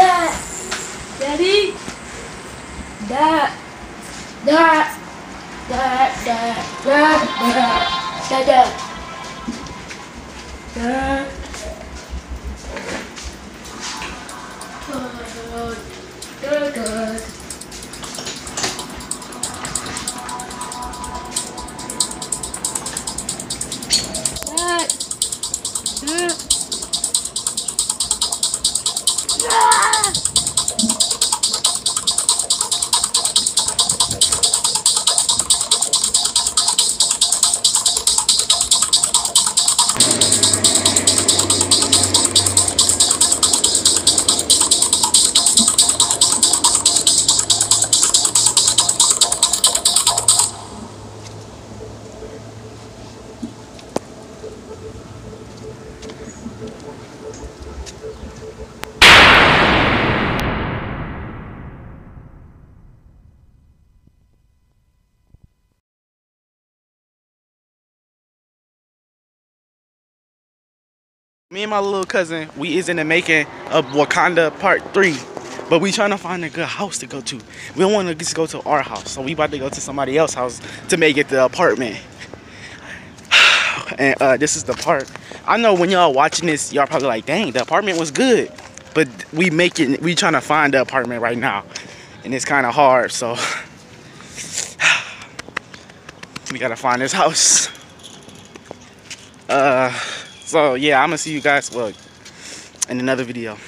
Daddy. Dad. Dad. Dad. Dad. Dad. Dad. Dad. Dad. Good. Good. Dad. Dad. Ah! Me and my little cousin, we is in the making of Wakanda Part 3. But we trying to find a good house to go to. We don't want to just go to our house. So we about to go to somebody else's house to make it the apartment. And this is the part. I know when y'all watching this, y'all probably like, dang, the apartment was good. But we trying to find the apartment right now. And it's kind of hard, so. We gotta find this house. So yeah, I'm gonna see you guys in another video.